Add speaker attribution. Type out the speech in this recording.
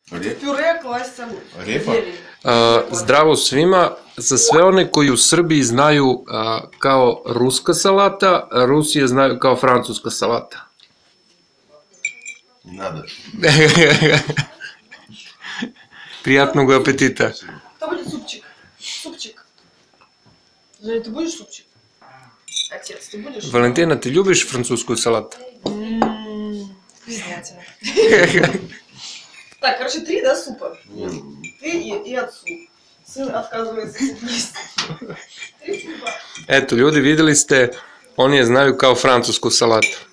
Speaker 1: Pure klasica.
Speaker 2: Repa?
Speaker 3: Zdravo svima, za sve one koji u Srbiji znaju kao ruska salata, Rusije znaju kao francuska salata.
Speaker 2: Nada.
Speaker 3: Prijatnog apetita.
Speaker 1: To bude supčik. Supčik. Ženi, ti budeš supčik? Отец, ти будеш?
Speaker 3: Valentina, ti ljubiš francusku salatu?
Speaker 1: Пиздятина. Так, короче, 3, да, супа? Ты и отцу. Сын отказывается суп есть. 3 супа.
Speaker 3: Eto, ljudi, videli ste, oni je znaju kao francusku salatu.